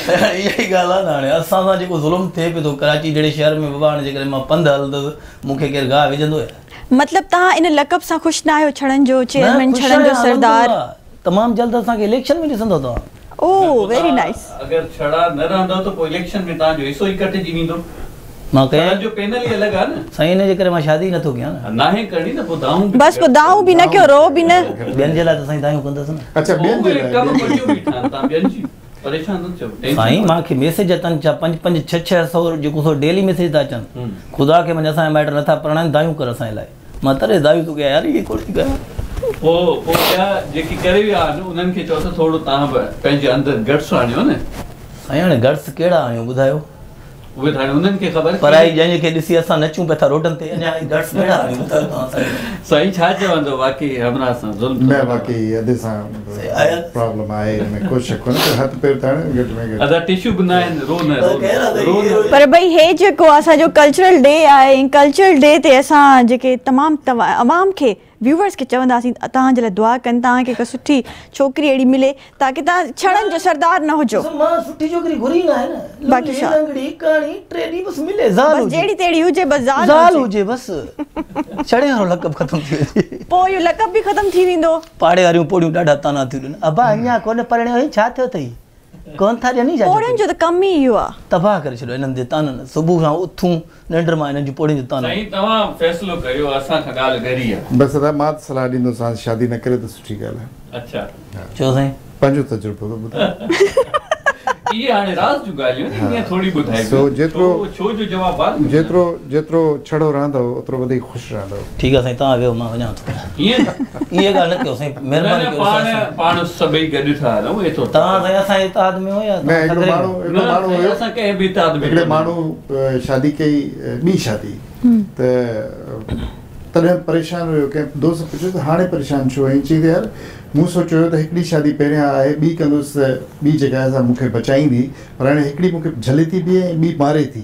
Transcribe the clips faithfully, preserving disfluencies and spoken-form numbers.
यही ॻाल्हि आहे न हाणे असां सां जेको ज़ुल्म थिए पियो थो कराची जहिड़े शहर में बाबा हाणे जेकॾहिं मां पंधु हलंदुसि मूंखे केरु गाह विझंदो मतलब तव्हां इन लक़ब सां ख़ुशि न आहियो छड़नि जो चेयरमैन छड़नि जो सरदार तमामु जल्द असांखे इलेक्शन में ॾिसंदो तव्हां ओ वेरी नाइस अगर छड़ा न रहंदो त पोइ इलेक्शन में तव्हांजो हिसो ई कटिजी वेंदो मां कयां जो पैनल ई अलॻि आहे न साईं इन जे करे मां शादी नथो कयां न नाहे करणी त पोइ दाऊं बस पोइ दाऊं बि न कयो रो बि न ॿियनि जे लाइ त साईं दायूं कंदसि न अच्छा ॿियनि जे लाइ कम करियो बि ठान तव्हां ॿियनि जी परेशान न थियो साईं मूंखे मैसेज अचनि छा पंज पंज छह छह सौ जेको सो डेली मैसेज था अचनि ख़ुदा खे मुंहिंजा असांजा माइट नथा पढ़ाइनि दायूं कर असांजे लाइ मां तरे दायूं थो कयां यार इहे कोन थी कयां पोइ पोइ ॿिया जेकी करे विया आहिनि उन्हनि खे चओ त थोरो तव्हां बि पंहिंजे अंदरि गट्स आणियो न साईं हाणे गट्स कहिड़ा आणियूं ॿुधायो उहे त हाणे उन्हनि खे ख़बर पढ़ाई जंहिंखे ॾिसी असां नचूं पिया था रोडनि ते अञा गट्स कहिड़ा आणियूं ॿुधायो तव्हां साईं छा चवंदो बाक़ी हमरा सां ज़ुल्म न बाक़ी अधे सां प्रॉब्लम आहे हिन में कोई शक कोन्हे हथ पेर ताण घटि में घटि अदा टिश्यू बि न आहिनि रो न रो न पर भई हे जेको असांजो कल्चरल डे आहे कल्चरल डे ते असां जेके तमामु तव्हां अवाम खे व्यूवर्स खे चवंदासीं तव्हांजे लाइ दुआ कनि तव्हांखे हिकु सुठी छोकिरी अहिड़ी मिले ताकी तव्हां छड़नि जो सरदार न हुजो मां सुठी छोकिरी घुरी न आहे न बाक़ी छा लंगड़ी कहाणी टे ॾींहं बसि मिले ज़ाल बस जहिड़ी तेड़ी हुजे बस ज़ाल ज़ाल हुजे बसि छड़े वारो लक़ब ख़तमु थी वञे पोइ इहो लक़ब बि ख़तमु थी वेंदो पाड़े वारियूं पोड़ियूं ॾाढा ताना थियूं ॾियनि अबा अञा कोन परिणियो हुई छा थियो अथई कोन था ॾियनि पोड़ियुनि जो त कमु ई इहो आहे तबाह करे छॾियो हिननि जे ताननि सुबुह खां उथूं निंड मां हिननि जी पोड़ियुनि जो ताना साईं तव्हां फ़ैसिलो कयो असां खां ॻाल्हि घरी आहे बसि अदा मां सलाह ॾींदुसि शादी न करे त सुठी ॻाल्हि आहे अच्छा चओ साईं पंहिंजो तजुर्बो थो ॿुधाए इहे हाणे राज़ जूं ॻाल्हियूं आहिनि ईअं थोरी ॿुधाए सो जेतिरो छो जो जवाबु आहे जेतिरो जेतिरो छड़ो रहंदव ओतिरो वधीक ख़ुशि रहंदव ठीकु आहे साईं तव्हां वियो मां वञां थो ईअं इहे ॻाल्हि न कयो साईं महिरबानी कयो पाण पाण सभई गॾु था हलूं एतिरो तव्हां साईं असांजे इताद में हो या न हिकिड़ो माण्हू हिकिड़ो माण्हू हुयो असां कंहिं बि इताद में हिकिड़े माण्हू शादी कई ॿी शादी त तॾहिं परेशान हुयो कंहिं दोस्त पुछियो त हाणे परेशान छो ऐं चई त यार मूं सोचियो त हिकिड़ी शादी पहिरियां आहे ॿी कंदुसि त ॿी जॻह सां मूंखे बचाईंदी पर हाणे हिकिड़ी मूंखे झले थी बीहे ऐं ॿी मारे थी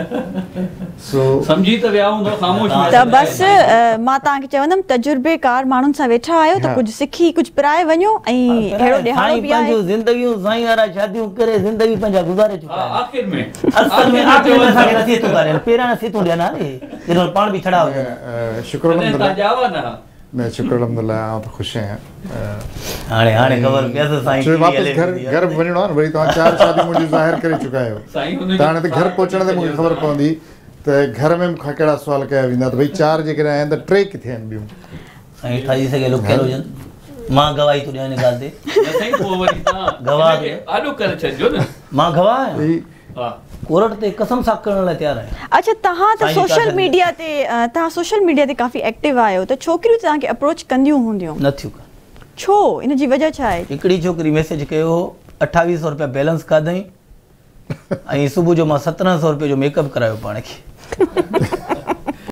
सो सम्झी त विया हूंदो ख़ामोश त बसि मां तव्हांखे चवंदमि तजुर्बेकार माण्हुनि सां वेठा आहियो त कुझु सिखी कुझु पिराए वञो ऐं अहिड़ो ॾिहाड़ो बि आहे ज़िंदगियूं साईं वारा शादियूं करे ज़िंदगी पंहिंजा गुज़ारे चुका आख़िर में असल में आख़िर में असांखे नसीहतूं कनि पहिरियां नसीहतूं ॾियनि हाणे इहो पाण बि छड़ा हुजनि शुक्र तव्हां जावा न न शुक्र अलहमदुलिल्लाह आउं त ख़ुशि आहियां हाणे हाणे ख़बर पियसि साईं वापसि घर घर वञिणो आहे न वरी तव्हां चारि शादियूं मुंहिंजी ज़ाहिर करे चुका आहियो त हाणे त घर पहुचण ते मूंखे ख़बर पवंदी त घर में मूंखां कहिड़ा सुवाल कया वेंदा त भई चारि जेकॾहिं आहिनि त टे किथे आहिनि ॿियूं साईं ठही सघे लुकियल हुजनि मां गवाही थो ॾियां हिन ॻाल्हि ते पोइ वरी तव्हां गवाह आॾो करे छॾिजो न मां गवाह आहियां हा कोर्ट ते कसम सां करण लाइ तयारु आहियां अच्छा तव्हां त सोशल मीडिया ते तव्हां सोशल मीडिया ते काफ़ी एक्टिव आहियो त छोकिरियूं तव्हांखे अप्रोच कंदियूं हूंदियूं नथियूं छो इन जी वजह छा आहे हिकिड़ी छोकिरी मैसेज कयो अठावीह सौ रुपया बैलेंस खाधई ऐं सुबुह जो मां सत्रहं सौ रुपये जो मेकअप करायो पाण खे